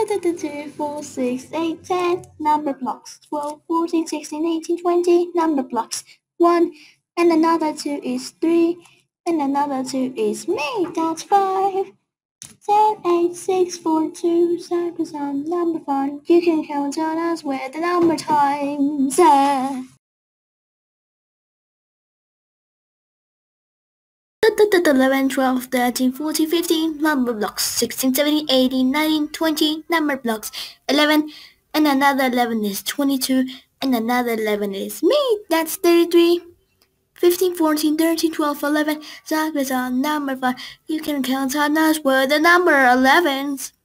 2, 4, 6, 8, 10. Number blocks. 12, 14, 16, 18, 20. Number blocks. 1. And another 2 is 3. And another 2 is me. That's 5. 10, 8, 6, 4, 2. Circles on number 5. You can count on us with the number times. 11, 12, 13, 14, 15, number blocks. 16, 17, 18, 19, 20, number blocks. 11, and another 11 is 22, and another 11 is me. That's 33. 15, 14, 13, 12, 11, circles on number 5. You can count on us with the number 11s.